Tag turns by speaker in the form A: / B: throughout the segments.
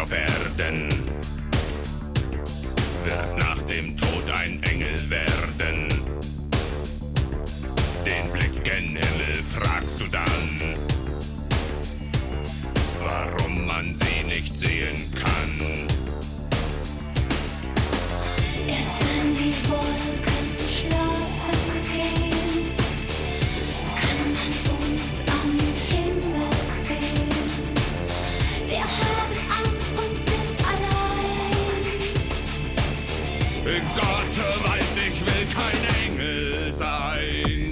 A: auf Erden, wird nach dem Tod ein Engel werden. Den Blick gen Himmel fragst du dann, warum man sie nicht sehen kann.
B: Erst wenn die Wolken schlafen gehen, kann man uns am Himmel sehen. Wir haben Angst und sind allein.
A: Gott weiß, ich will kein Engel sein.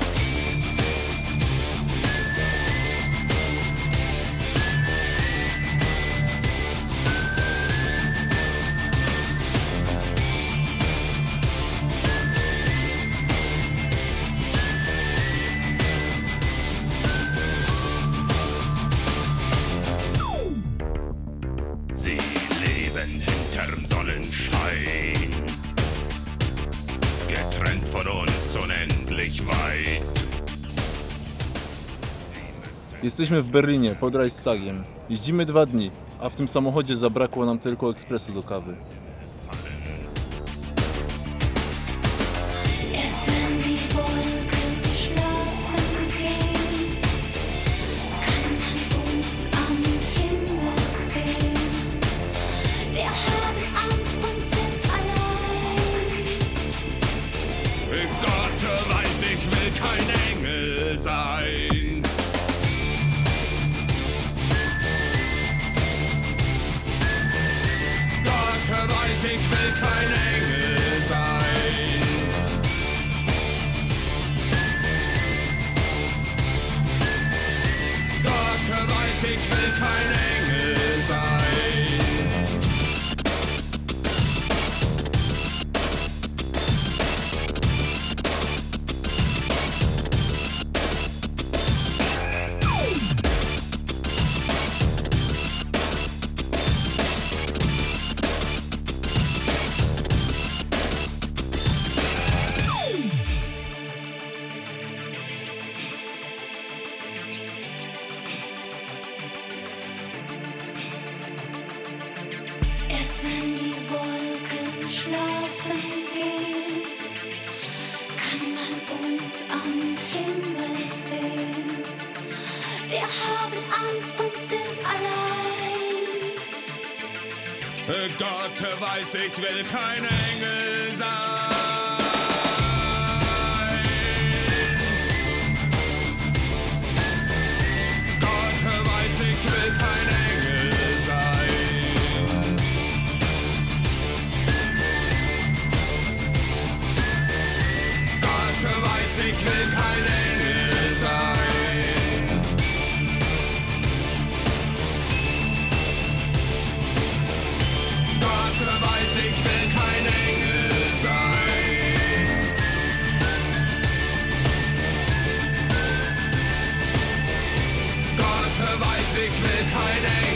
A: Sie leben hinterm Sonnenschein, getrennt von uns unendlich weit.
C: Jesteśmy w Berlinie pod Reichstagiem. Jeździmy 2 dni, a w tym samochodzie zabrakło nam tylko ekspresu do kawy.
B: Erst wenn die Wolken schlafen gehen, kann man uns am Himmel sehen. Wir haben Angst und sind allein.
A: Gott weiß, ich will kein Engel sein. Gott weiß, ich will kein Engel sein. Gott weiß, ich will kein Engel sein.
B: Erst wenn die Wolken schlafen gehen, kann man uns am Himmel sehen. Wir haben Angst und sind allein.
A: Gott weiß, ich will kein Engel sein. Gott weiß, ich will kein Engel sein. Gott weiß, ich will kein Engel sein. Gott weiß, ich will kein Engel sein. Gott weiß, ich will kein Engel sein.